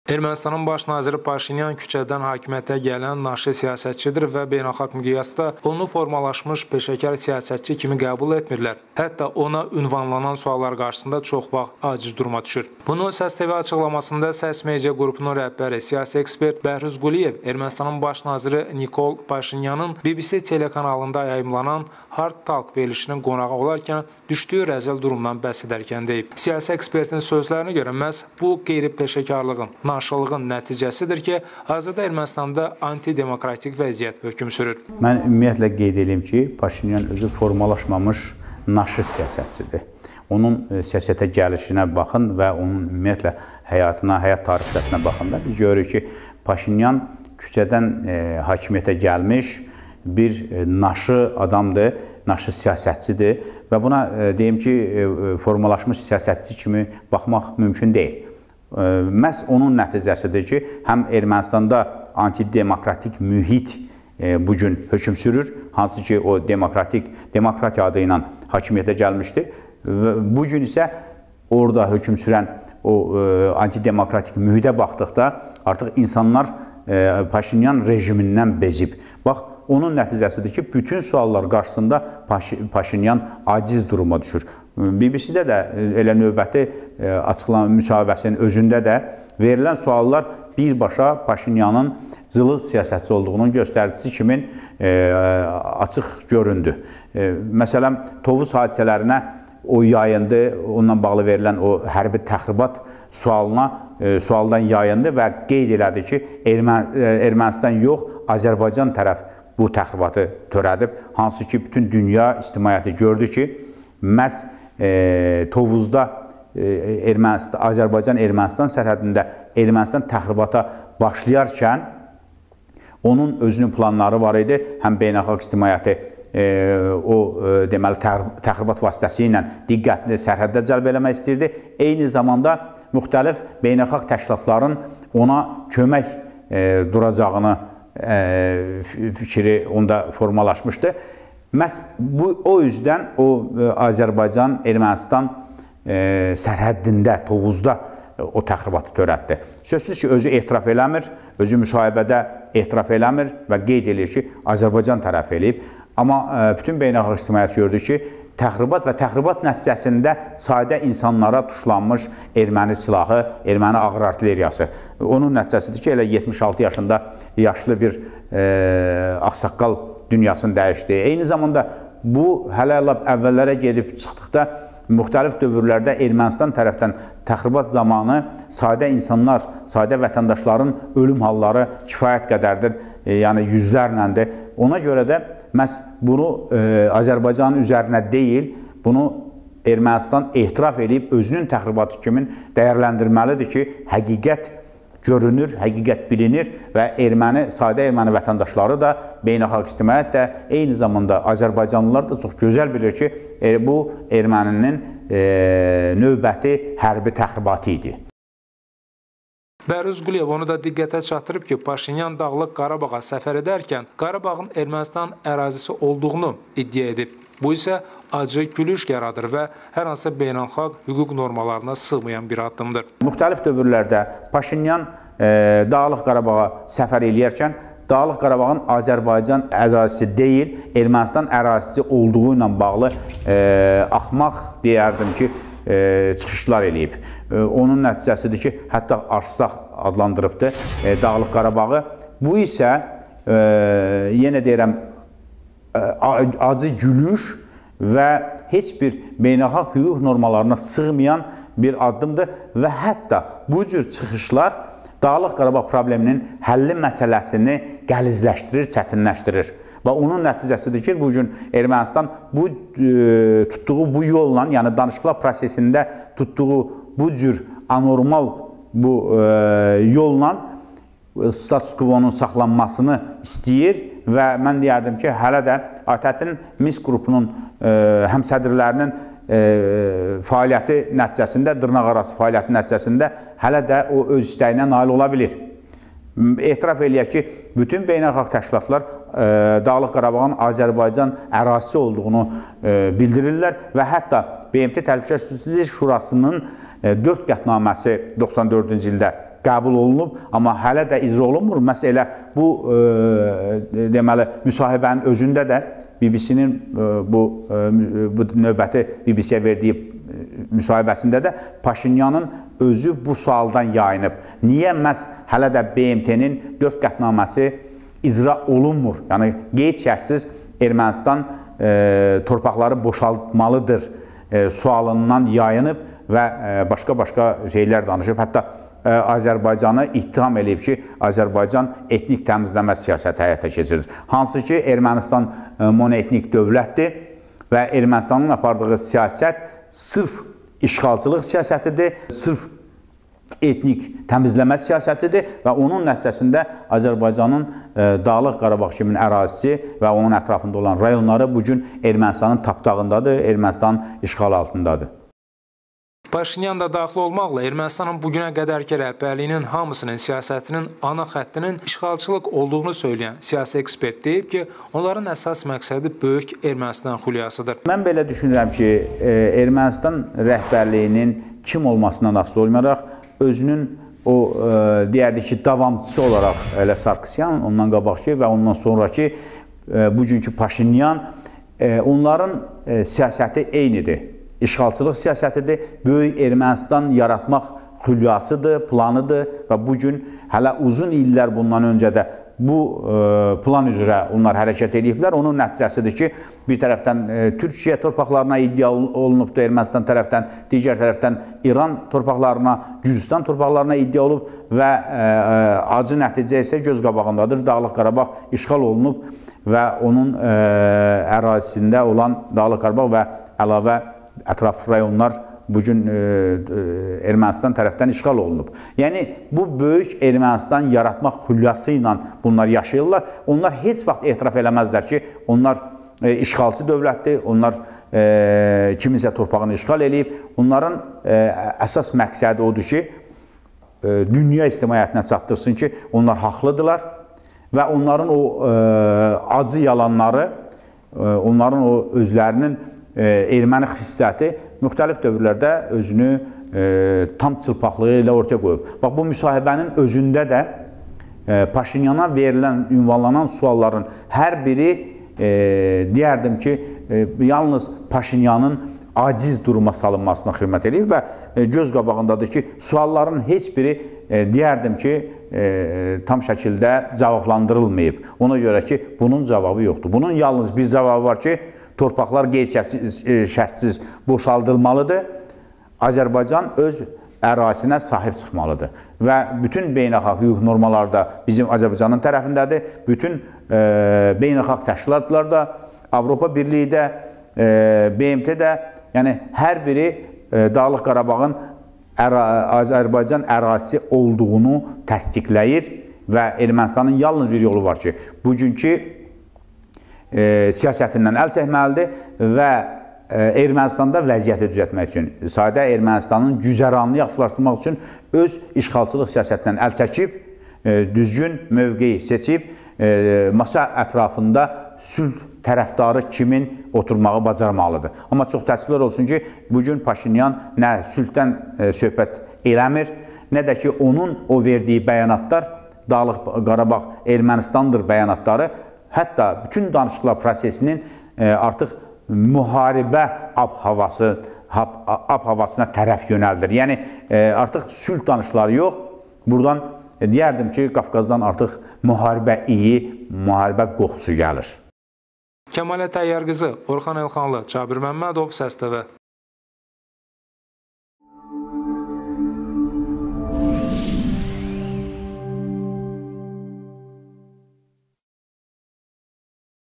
Ermənistanın baş naziri Paşinyan küçədən hakimiyyətə gələn naşı siyasətçidir və beynəlxalq miqyasda onu formalaşmış peşəkar siyasətçi kimi qəbul etmirlər. Hətta ona ünvanlanan suallar qarşısında çox vaxt aciz duruma düşür. Bunu Səs TV açıqlamasında Səs Media qrupunun rəhbəri, siyasi ekspert Bəhruz Quliyev Ermənistanın baş naziri Nikol Paşinyanın BBC telekanalında yayımlanan Hard Talk verilişinin qonağı olarkən düşdüyü rəzəl durumdan bəhs edərkən deyib. Siyasi ekspertin sözlərinə görə məhz bu qeyri-peşəkarlığın, naşılığın nəticəsidir ki, hazırda Ermənistanda antidemokratik vəziyyət hökm sürür. Mən ümumiyyətlə qeyd edeyim ki, Paşinyan özü formalaşmamış naşı siyasətçidir. Onun siyasətə gəlişinə baxın və onun ümumiyyətlə həyatına, həyat tarixçəsinə baxanda biz görürük ki, Paşinyan küçədən hakimiyyətə gəlmiş bir naşı adamdır, naşı siyasətçidir və buna deyim ki, formalaşmış siyasətçi kimi baxmaq mümkün deyil. Məhz onun nəticəsidir ki, həm Ermənistanda antidemokratik mühit bugün hökm sürür, hansı ki, o demokratiya adı ilə hakimiyyətə gəlmişdi. Bugün isə orada hökm sürən o antidemokratik mühitə baxdıqda artıq insanlar Paşinyan rejimindən bezib. Bax, onun nəticəsidir ki, bütün suallar qarşısında Paşinyan aciz duruma düşür. BBC-də də elə növbəti açıqlama müsahibəsinin özündə də verilən suallar birbaşa Paşinyanın cılız siyasətçi olduğunun göstəricisi kimi açıq göründü. Məsələn, Tovuz hadisələrinə o yayındı, onunla bağlı verilən o hərbi təxribat sualdan yayındı və qeyd elədi ki, Ermənistan yox, Azərbaycan tərəf bu təxribatı törədib. Hansı ki, bütün dünya ictimaiyyəti gördü ki, məhz Tovuzda Azərbaycan-Ermənistan sərhədində Ermənistan təxribata başlayarkən onun özünün planları var idi. Həm beynəlxalq ictimaiyyəti o deməli təxribat vasitəsilə diqqətini sərhəddə cəlb eləmək istəyirdi. Eyni zamanda müxtəlif beynəlxalq təşkilatların ona kömək duracağını fikri onda formalaşmışdı. Məhz o üzdən o Azərbaycan-Ermənistan sərhəddində, Tovuzda o təxribatı törətdi. Sözsüz ki, özü etiraf eləmir, özü müsahibədə etiraf eləmir və qeyd edir ki, Azərbaycan tərəf eləyib. Amma bütün beynəlxalq ictimaiyyət gördü ki, təxribat və təxribat nəticəsində sadə insanlara tuşlanmış erməni silahı, erməni ağır artilleriyası. Onun nəticəsidir ki, elə 76 yaşında yaşlı bir ağsaqqal dünyasını dəyişdi. Eyni zamanda bu hələ əvvəllərə gedib çıxdıqda müxtəlif dövrlərdə Ermənistan tərəfdən təxribat zamanı sadə insanlar, sadə vətəndaşların ölüm halları kifayət qədərdir, yəni yüzlərləndir. Ona görə də məhz bunu Azərbaycanın üzərinə deyil, bunu Ermənistan etiraf edib özünün təxribatı kimi dəyərləndirməlidir ki, həqiqət görünür, həqiqət bilinir və sadə erməni vətəndaşları da, beynəlxalq ictimaiyyət də, eyni zamanda Azərbaycanlılar da çox gözəl bilir ki, bu erməninin növbəti hərbi təxribatı idi. Bəhruz Quliyev onu da diqqətə çatdırıb ki, Paşinyan Dağlıq Qarabağa səfər edərkən Qarabağın Ermənistan ərazisi olduğunu iddia edib. Bu isə acı gülüş yaradır və hər hansı beynəlxalq hüquq normalarına sığmayan bir addımdır. Müxtəlif dövrlərdə Paşinyan Dağlıq Qarabağa səfər eləyərkən Dağlıq Qarabağın Azərbaycan ərazisi deyil, Ermənistan ərazisi olduğu ilə bağlı axmaq deyərdim ki, çıxışlar eləyib. Onun nəticəsidir ki, hətta Arsaq adlandırıbdır Dağlıq Qarabağı. Bu isə, yenə deyirəm, acı gülüş və heç bir beynəlxalq hüquq normalarına sığmayan bir addımdır və hətta bu cür çıxışlar Dağlıq Qarabağ probleminin həlli məsələsini qəlizləşdirir, çətinləşdirir. Və onun nəticəsidir ki, bugün Ermənistan tutduğu bu yolla, yəni danışıqlar prosesində tutduğu bu cür anormal yolla status quo-nun saxlanmasını istəyir və mən deyərdim ki, hələ də ATƏT-in Minsk qrupunun həmsədrlərinin fəaliyyəti nəticəsində, dırnaqarası fəaliyyəti nəticəsində hələ də o öz istəyinə nail ola bilir. Etiraf eləyək ki, bütün beynəlxalq təşkilatlar Dağlıq Qarabağın Azərbaycan ərazisi olduğunu bildirirlər və hətta BMT Təhlükəsizlik Şurasının 4 qətnaməsi 94-cü ildə qəbul olunub, amma hələ də icra olunmur. Məhz elə bu deməli müsahibənin özündə də BBC-nin bu növbəti BBC-yə verdiyi müsahibəsində də Paşinyanın özü bu sualdan yayınıb. Niyə məhz hələ də BMT-nin 4 qətnaməsi icra olunmur? Yəni qeyd şərtsiz Ermənistan torpaqları boşaltmalıdır sualından yayınıb və başqa şeylər danışıb. Hətta Azərbaycanı ittiham edib ki, Azərbaycan etnik təmizləmə siyasəti həyata keçirir. Hansı ki, Ermənistan monoetnik dövlətdir və Ermənistanın apardığı siyasət sırf işğalçılıq siyasətidir, sırf etnik təmizləmə siyasətidir və onun nəticəsində Azərbaycanın Dağlıq Qarabağ kimi ərazisi və onun ətrafında olan rayonları bugün Ermənistanın tapdağındadır, Ermənistanın işğal altındadır. Paşinyan da daxil olmaqla Ermənistanın bugünə qədərki rəhbərliyinin hamısının siyasətinin ana xəttinin işğalçılıq olduğunu söyləyən siyasi ekspert deyib ki, onların əsas məqsədi böyük Ermənistan xülyasıdır. Mən belə düşünürəm ki, Ermənistan rəhbərliyinin kim olmasından asılı olmayaraq, özünün o deyərdik ki, davamçısı olaraq elə Sarkisyan, ondan qabaqki və ondan sonraki bugünkü Paşinyan, onların siyasəti eynidir. İşğalçılıq siyasətidir, böyük Ermənistan yaratmaq xülyasıdır, planıdır və bugün hələ uzun illər bundan öncə də bu plan üzrə onlar hərəkət ediblər. Onun nəticəsidir ki, bir tərəfdən Türkiyə torpaqlarına iddia olunubdur Ermənistan tərəfdən, digər tərəfdən İran torpaqlarına, Gürcüstan torpaqlarına iddia olub və acı nəticə isə göz qabağındadır. Dağlıq Qarabağ işğal olunub və onun ərazisində olan Dağlıq Qarabağ və əlavə ətraf rayonlar bugün Ermənistan tərəfdən işğal olunub. Yəni, bu böyük Ermənistan yaratmaq xülyası ilə bunlar yaşayırlar. Onlar heç vaxt etiraf eləməzlər ki, onlar işğalçı dövlətdir, onlar kiminsə torpağını işğal eləyib. Onların əsas məqsədi odur ki, dünya ictimaiyyətinə çatdırsın ki, onlar haqlıdırlar və onların o acı yalanları, onların o özlərinin erməni xisləti müxtəlif dövrlərdə özünü tam çılpaqlığı ilə ortaya qoyub. Bax, bu müsahibənin özündə də Paşinyana verilən, ünvanlanan sualların hər biri deyərdim ki, yalnız Paşinyanın aciz duruma salınmasına xidmət edir və göz qabağındadır ki, sualların heç biri deyərdim ki, tam şəkildə cavablandırılmayıb. Ona görə ki, bunun cavabı yoxdur. Bunun yalnız bir cavabı var ki, torpaqlar qeyri-şərtsiz boşaldılmalıdır. Azərbaycan öz ərazisinə sahib çıxmalıdır. Və bütün beynəlxalq hüquq normalları da bizim Azərbaycanın tərəfindədir. Bütün beynəlxalq təşkilatlar da, Avropa Birliyi də, BMT də, yəni hər biri Dağlıq Qarabağın Azərbaycan ərazisi olduğunu təsdiqləyir və Ermənistanın yalnız bir yolu var ki, bugünkü siyasətindən əl çəkməlidir və Ermənistanda vəziyyəti düzəltmək üçün, sadə Ermənistanın güzəranını yaxşılaşdırmaq üçün öz işğalçılıq siyasətindən əl çəkib, düzgün mövqeyi seçib, masa ətrafında sülh tərəfdarı kimin oturmağı bacarmalıdır. Amma çox təəssüflər olsun ki, bugün Paşinyan nə sülhdən söhbət eləmir, nə də ki, onun o verdiyi bəyanatlar, Dağlıq Qarabağ Ermənistandır bəyanatları, hətta bütün danışıqlar prosesinin artıq müharibə ab-havasına tərəf yönəldir. Yəni, artıq sülh danışıqları yox. Buradan deyərdim ki, Qafqazdan artıq müharibə iyi, müharibə qoxusu gəlir. Kəmalə Təyyarqızı, Orxan Elxanlı, Cabir Məmmədov, Səs TV.